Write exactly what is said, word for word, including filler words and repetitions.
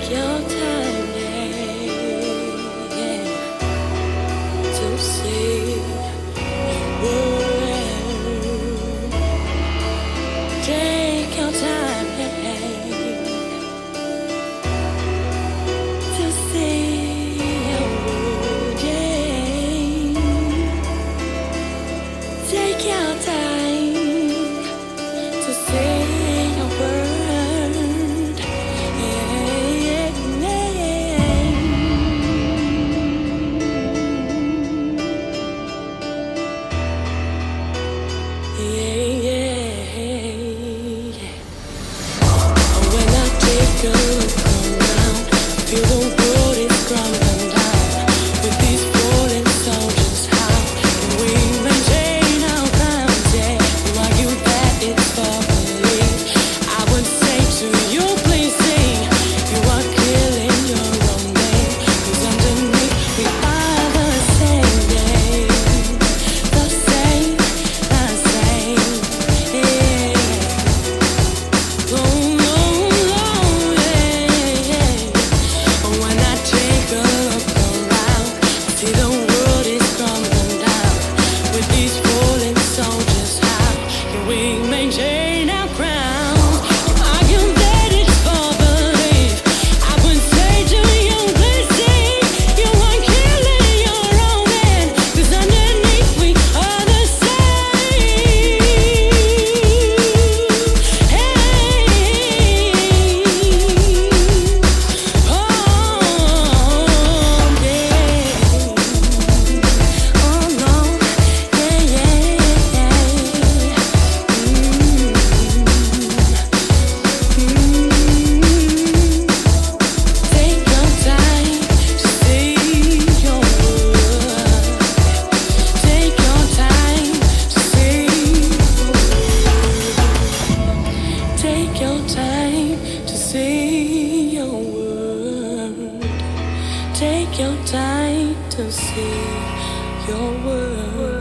your time, yeah, yeah, to see your world. Take your time, yeah, to see your world, yeah. Take your time to say your word. Yeah, yeah, yeah, yeah, yeah. When I take a look around, feel the world is crumbling down. With these fallen soldiers, how can we maintain our ground? Yeah, you argue that it's for belief. I would say to you, please see, you are killing your own name. 'Cause underneath we are the same, yeah, the same, the same, yeah. Oh, oh, oh, yeah, yeah. When I take a look around, I see the world is crumbling down. With these fallen soldiers, how can we maintain our ground? You argue that it's for belief. I would say to you, please see, you are killing your own man. 'Cause underneath we are the same. Hey, oh, yeah. Oh, no, yeah, yeah, yeah. Take your time to see your world. Take your time to see your world. Take your time to see your world. Take your time to see your world.